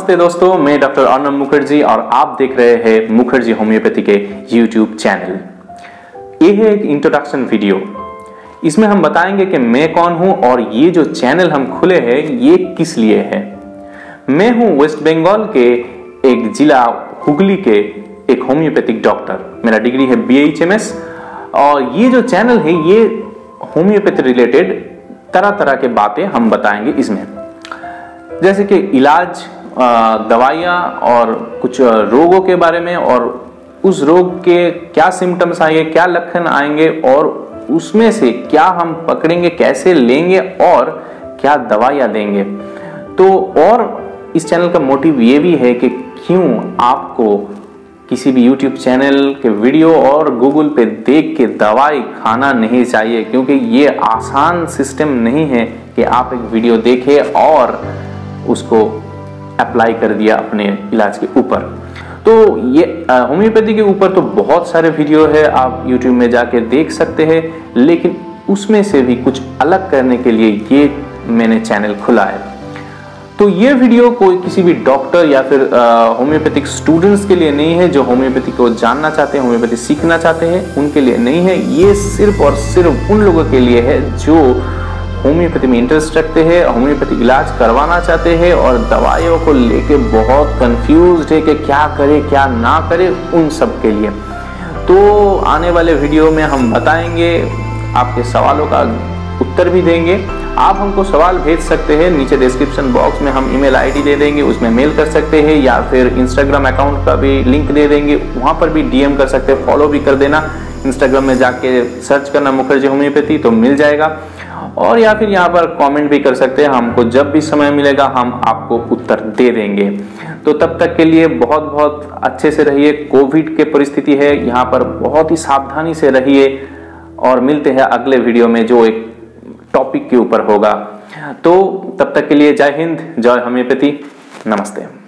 नमस्ते दोस्तों, मैं डॉक्टर अर्नब मुखर्जी और आप देख रहे हैं मुखर्जी होम्योपैथी के YouTube चैनल। ये है एक इंट्रोडक्शन वीडियो। इसमें हम बताएंगे कि मैं कौन हूं और ये जो चैनल हम खुले हैं ये किस लिए है। मैं हूं वेस्ट बंगाल के एक जिला हुगली के एक होम्योपैथिक डॉक्टर। मेरा डिग्री है BHMS और ये जो चैनल है ये होम्योपैथी रिलेटेड तरह तरह के बातें हम बताएंगे इसमें, जैसे कि इलाज, दवाइयाँ और कुछ रोगों के बारे में और उस रोग के क्या सिम्टम्स आएंगे, क्या लक्षण आएंगे और उसमें से क्या हम पकड़ेंगे, कैसे लेंगे और क्या दवाइयाँ देंगे। तो और इस चैनल का मोटिव ये भी है कि क्यों आपको किसी भी YouTube चैनल के वीडियो और गूगल पे देख के दवाई खाना नहीं चाहिए, क्योंकि ये आसान सिस्टम नहीं है कि आप एक वीडियो देखें और उसको अप्लाई कर दिया अपने इलाज के ऊपर। तो ये होम्योपैथी के ऊपर तो बहुत सारे वीडियो है, आप YouTube में जाके देख सकते हैं, लेकिन उसमें से भी कुछ अलग करने के लिए ये मैंने चैनल खुला है। तो ये वीडियो कोई किसी भी डॉक्टर या फिर होम्योपैथिक स्टूडेंट्स के लिए नहीं है जो होम्योपैथी को जानना चाहते हैं, होम्योपैथी सीखना चाहते हैं, उनके लिए नहीं है। ये सिर्फ और सिर्फ उन लोगों के लिए है जो होम्योपैथी में इंटरेस्ट रखते हैं, होम्योपैथी इलाज करवाना चाहते हैं और दवाइयों को लेके बहुत कंफ्यूज्ड है कि क्या करे क्या ना करे, उन सब के लिए। तो आने वाले वीडियो में हम बताएंगे, आपके सवालों का उत्तर भी देंगे। आप हमको सवाल भेज सकते हैं, नीचे डिस्क्रिप्शन बॉक्स में हम ईमेल आईडी दे देंगे, उसमें मेल कर सकते हैं या फिर इंस्टाग्राम अकाउंट का भी लिंक दे देंगे, वहाँ पर भी DM कर सकते हैं, फॉलो भी कर देना। इंस्टाग्राम में जाके सर्च करना मुखर्जी होम्योपैथी तो मिल जाएगा, और या फिर यहाँ पर कमेंट भी कर सकते हैं। हमको जब भी समय मिलेगा हम आपको उत्तर दे देंगे। तो तब तक के लिए बहुत बहुत अच्छे से रहिए। कोविड के परिस्थिति है, यहाँ पर बहुत ही सावधानी से रहिए और मिलते हैं अगले वीडियो में जो एक टॉपिक के ऊपर होगा। तो तब तक के लिए जय हिंद, जय होम्योपैथी, नमस्ते।